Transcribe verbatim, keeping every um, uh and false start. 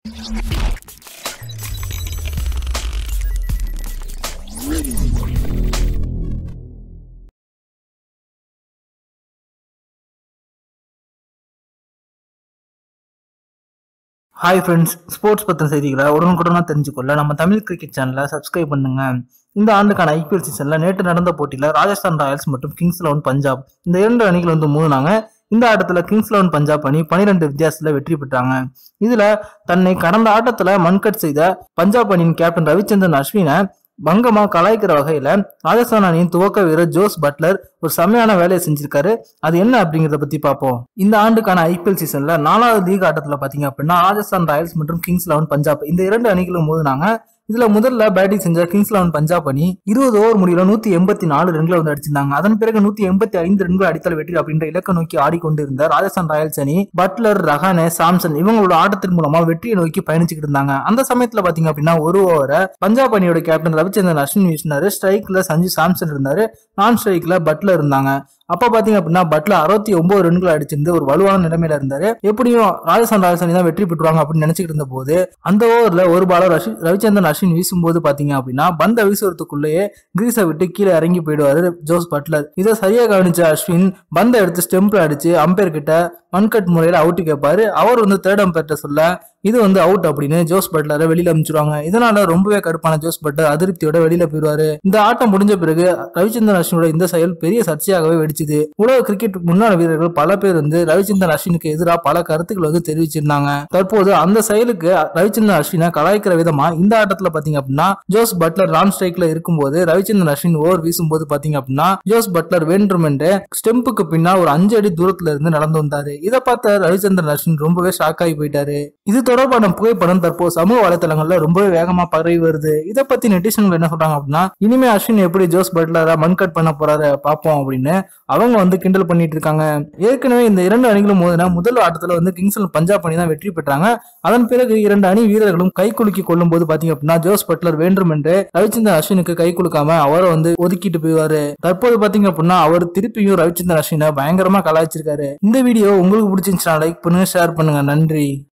Hi friends, sports பற்றின செய்திகளை உடனுக்குடனாக தெரிஞ்சுக்கொள்ள நம்ம தமிழ் கிரிக்கெட் சேனலை சப்ஸ்கிரைப் பண்ணுங்க. இந்த ஆண்டுக்கான ஐபிஎல் சீசன்ல நேற்று நடந்த போட்டியில் ராஜஸ்தான் ராயல்ஸ் மற்றும் கிங்ஸ் லெவன் பஞ்சாப் இந்த இரண்டு அணிகள் வந்து மோதினாங்க. இந்த ஆட்டத்தில் கிங்ஸ் லெவன் பஞ்சாப் அணி பனிரெண்டு வித்தியாசத்துல வெற்றி பெற்றாங்க. இதுல தன்னை கடந்த ஆட்டத்துல மன்கட் செய்த பஞ்சாப் அணியின் கேப்டன் ரவிச்சந்திரன் அஸ்வினை பங்கமா கலாய்க்கிற வகையில ராஜஸ்தான் அணியின் துவக்க வீரர் ஜோஸ் பட்லர் ஒரு செம்மையான வேலையை செஞ்சிருக்காரு. அது என்ன அப்படிங்கறத பத்தி பார்ப்போம். இந்த ஆண்டுக்கான ஐபிஎல் சீசன்ல நாலாவது லீக் ஆட்டத்துல பாத்தீங்க அப்படின்னா ராஜஸ்தான் ராயல்ஸ் மற்றும் கிங்ஸ் லெவன் பஞ்சாப் இந்த இரண்டு அணிகளும் மோதினாங்க. இதுல முதல்ல பேட்டிங் செஞ்ச கிங்ஸ் லெவன் பஞ்சாப் அணி இருபது ஓவர் முடியல நூத்தி எண்பத்தி நாலு ரன்களை வந்து அடிச்சிருந்தாங்க. அதன் பிறகு நூத்தி எண்பத்தி ஐந்து ரன்கள் அடித்தல் வெற்றி அப்படின்ற இலக்கை நோக்கி ஆடிக்கொண்டிருந்த ராஜஸ்தான் ராயல்ஸ் அணி பட்லர், ரஹானே, சாம்சன் இவங்களோட ஆட்டத்தின் மூலமா வெற்றியை நோக்கி பயணிச்சுட்டு இருந்தாங்க. அந்த சமயத்துல பாத்தீங்க அப்படின்னா ஒரு ஓவரை பஞ்சாப் அணியோட கேப்டன் ரவிச்சந்திரன் அஸ்வின் வீசினாரு. ஸ்ட்ரைக்ல சஞ்சு சாம்சன் இருந்தாரு, நான் ஸ்ட்ரைக்ல பட்லர் இருந்தாங்க. அப்ப பாத்தீங்க அப்படின்னா பட்லர் அறுபத்தி ஒன்பது ரன்கள் அடிச்சிருந்து ஒரு வலுவான நிலைமையில இருந்தாரு. எப்படியும் ராஜஸ்தான் ராயல்ஸ் அணி தான் வெற்றி பெற்றுவாங்க அப்படின்னு நினைச்சிட்டு இருந்த போது அந்த ஓவர்ல ஒரு பாலர் ரவிச்சந்திரன் அஸ்வின் வீசும்போது பாத்தீங்க அப்படின்னா பந்த வீசுறதுக்குள்ளேயே கிரீஸை விட்டு கீழே இறங்கி போயிடுவாரு ஜோஸ் பட்லர். இதை சரியா கவனிச்ச அஸ்வின் பந்தை எடுத்து ஸ்டெம்ப்ல அடிச்சு அம்பையர் கிட்ட மன்கட் முறையில அவுட்டு கேட்பாரு. அவர் வந்து தேர்ட் அம்பையர்ட்ட சொல்ல இது வந்து அவுட் அப்படின்னு ஜோஸ் பட்லரை வெளியில அனுப்பிச்சிருவாங்க. இதனால ரொம்பவே கடுப்பான ஜோஸ் பட்லர் அதிருப்தியோட வெளியில போயிடுவாரு. இந்த ஆட்டம் முடிஞ்ச பிறகு ரவிச்சந்திரன் அஸ்வினோட இந்த செயல் பெரிய சர்ச்சையாகவே வெடிச்சுது. உலக கிரிக்கெட் முன்னாள் வீரர்கள் பல பேர் வந்து ரவிச்சந்திரன் அஸ்வினுக்கு எதிராக பல கருத்துக்கள் வந்து தெரிவிச்சிருந்தாங்க. தற்போது அந்த செயலுக்கு ரவிச்சந்திரன் அஸ்வினை கலாய்க்கிற விதமா இந்த ஆட்டத்துல பாத்தீங்க அப்படின்னா ஜோஸ் பட்லர் நான் ஸ்ட்ரைக்ல இருக்கும்போது ரவிச்சந்திரன் அஸ்வின் ஓவர் வீசும்போது பாத்தீங்க அப்படின்னா ஜோஸ் பட்லர் வேண்டுமென்றே ஸ்டெம்புக்கு பின்னா ஒரு அஞ்சு அடி தூரத்துல இருந்து நடந்து வந்தாரு. இதை பார்த்த ரவிச்சந்திரன் அஸ்வின் ரொம்பவே ஷாக் ஆகி போயிட்டாரு. இது தொடர்பான புகைப்படம் தற்போது சமூக வலைதளங்கள்ல ரொம்பவே வேகமா பரவி வருது. இதை பத்தி நெட்டிசன்கள் என்ன சொல்றாங்க அப்படின்னா இனிமே அஸ்வின் எப்படி ஜோஸ் பட்லரை மன்கட் பண்ண போறாரு பாப்போம் அப்படின்னு அவங்க வந்து கிண்டல் பண்ணிட்டு இருக்காங்க. ஏற்கனவே இந்த இரண்டு அணிகளும் மோதின முதல் ஆட்டத்துல வந்து கிங்ஸ் பஞ்சாப் அணி தான் வெற்றி பெற்றாங்க. அதன் பிறகு இரண்டு அணி வீரர்களும் கை குலுக்கி கொள்ளும் போது பாத்தீங்க அப்படின்னா ஜோஸ் பட்லர் வேண்டும் என்று ரவிச்சந்திரன் அஸ்வினுக்கு கை குலுக்காம அவரை வந்து ஒதுக்கிட்டு போயிடுவாரு. தற்போது பாத்தீங்க அப்படின்னா அவர் திருப்பியும் ரவிச்சந்திரன் அஸ்வினை பயங்கரமா கலாய்ச்சிருக்காரு. இந்த வீடியோ உங்களுக்கு பிடிச்சிருந்துச்சுன்னா லைக் பண்ணுங்க, ஷேர் பண்ணுங்க. நன்றி.